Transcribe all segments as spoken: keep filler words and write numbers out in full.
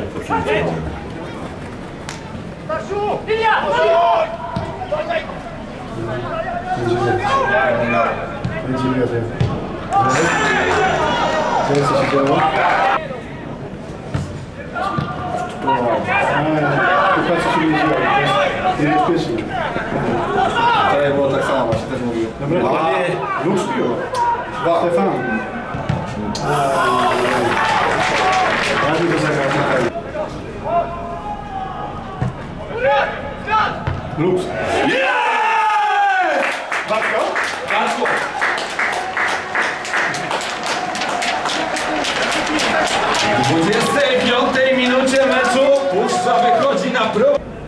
jak po przyjęciu. Będzie wiadomo. Co jest, co się działo? Patrz, co się nie działo. Niebezpiecznie. Wczoraj było tak samo, właśnie też mówił. Dobra, ładnie. Luz piło. Stefan. Ładnie to zagrał. Luz. Jest! Bartko? Bartko! W dwudziestej piątej minucie meczu Puszcza wychodzi na pro.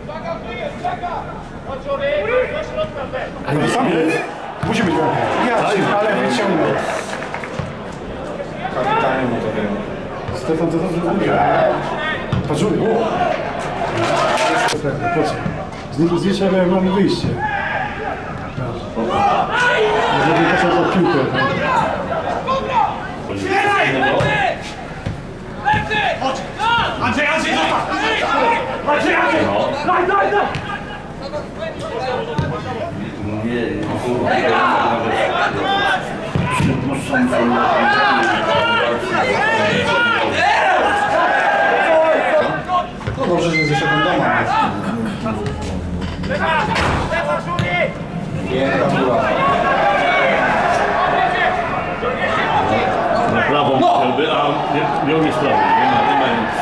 Ale sam jest? Musi być ładnie. Ja, ale wyciągnął. Kapitanie mu to wiem. Stefan, to dobrze mówi. Patrzuj. Po co? Z, z niczego jak mamy wyjście. Żeby poszedł za piłkę. Andrzej, Andrzej, zostaw! Andrzej, Andrzej! Daj, daj, daj! Nie, przypuszczam, że No dobrze, że jest jeszcze ten doma. Piękna góra. na prawą strzelby, a nie, nie umie sprawy, nie ma, nie ma nic.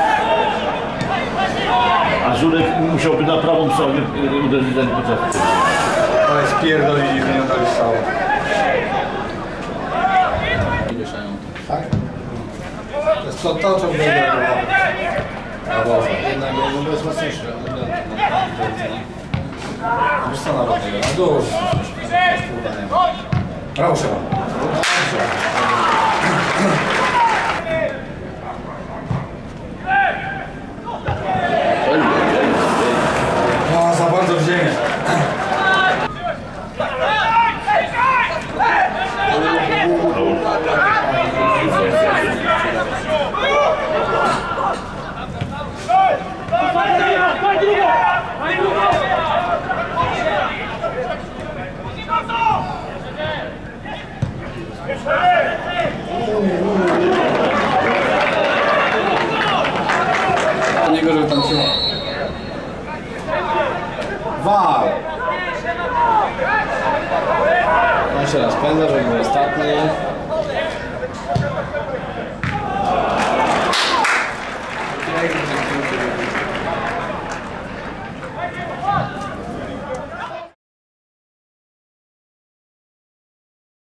A Żurek musiałby na prawą stronę uderzyć, a nie potrafi. Ale spierdolili, że nie oddali strzału. I wieszają. Tak? To jest co to, co wygra na wozę. Jednak no, jest mocniejszy. Wiesz co na wozę? Na dół. Brawo, Szeba. O, za bardzo w ziemię. Do niego, żeby tam trzymał. Wow! Jeszcze raz pędzę, żeby był ostatni.